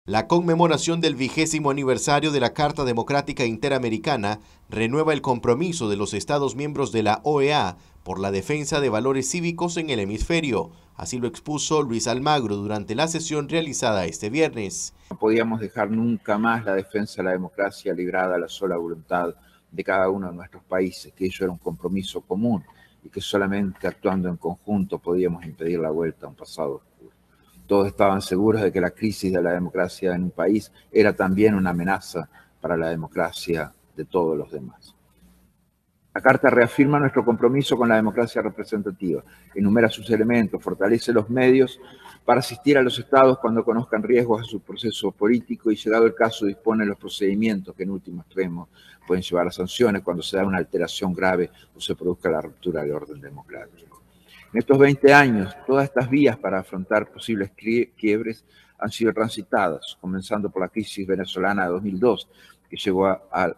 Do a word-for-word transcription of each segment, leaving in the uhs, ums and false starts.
La conmemoración del vigésimo aniversario de la Carta Democrática Interamericana renueva el compromiso de los Estados miembros de la O E A por la defensa de valores cívicos en el hemisferio. Así lo expuso Luis Almagro durante la sesión realizada este viernes. No podíamos dejar nunca más la defensa de la democracia librada a la sola voluntad de cada uno de nuestros países, que ello era un compromiso común y que solamente actuando en conjunto podíamos impedir la vuelta a un pasado oscuro. Todos estaban seguros de que la crisis de la democracia en un país era también una amenaza para la democracia de todos los demás. La Carta reafirma nuestro compromiso con la democracia representativa, enumera sus elementos, fortalece los medios para asistir a los estados cuando conozcan riesgos a su proceso político y, llegado el caso, dispone los procedimientos que en último extremo pueden llevar a sanciones cuando se da una alteración grave o se produzca la ruptura del orden democrático. En estos veinte años, todas estas vías para afrontar posibles quiebres han sido transitadas, comenzando por la crisis venezolana de dos mil dos, que llegó a, a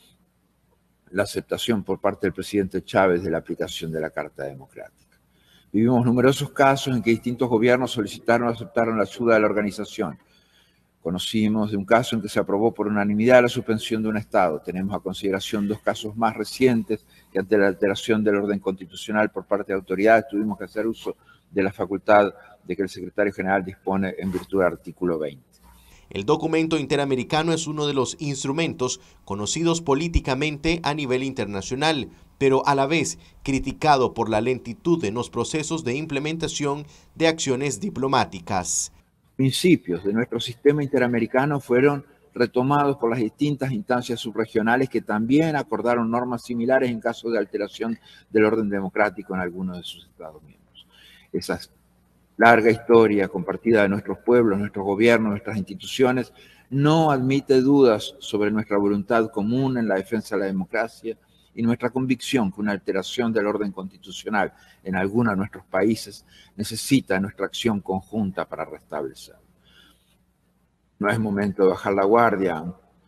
la aceptación por parte del presidente Chávez de la aplicación de la Carta Democrática. Vivimos numerosos casos en que distintos gobiernos solicitaron o aceptaron la ayuda de la organización. Conocimos de un caso en que se aprobó por unanimidad la suspensión de un Estado. Tenemos a consideración dos casos más recientes que, ante la alteración del orden constitucional por parte de autoridades, tuvimos que hacer uso de la facultad de que el secretario general dispone en virtud del artículo veinte. El documento interamericano es uno de los instrumentos conocidos políticamente a nivel internacional, pero a la vez criticado por la lentitud en los procesos de implementación de acciones diplomáticas. Principios de nuestro sistema interamericano fueron retomados por las distintas instancias subregionales que también acordaron normas similares en caso de alteración del orden democrático en algunos de sus Estados miembros. Esas larga historia compartida de nuestros pueblos, nuestros gobiernos, nuestras instituciones, no admite dudas sobre nuestra voluntad común en la defensa de la democracia y nuestra convicción que una alteración del orden constitucional en alguno de nuestros países necesita nuestra acción conjunta para restablecerlo. No es momento de bajar la guardia,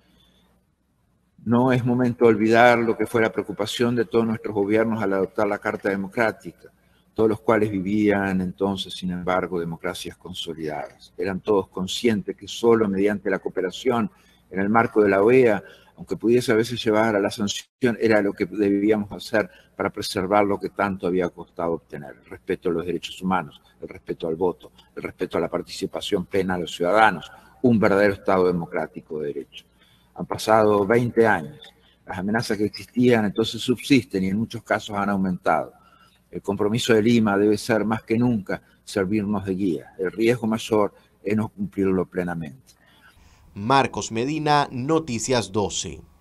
no es momento de olvidar lo que fue la preocupación de todos nuestros gobiernos al adoptar la Carta Democrática, todos los cuales vivían entonces, sin embargo, democracias consolidadas. Eran todos conscientes que solo mediante la cooperación en el marco de la O E A, aunque pudiese a veces llevar a la sanción, era lo que debíamos hacer para preservar lo que tanto había costado obtener: el respeto a los derechos humanos, el respeto al voto, el respeto a la participación plena de los ciudadanos, un verdadero Estado democrático de derecho. Han pasado veinte años, las amenazas que existían entonces subsisten y en muchos casos han aumentado. El compromiso de Lima debe ser más que nunca servirnos de guía. El riesgo mayor es no cumplirlo plenamente. Marcos Medina, Noticias doce.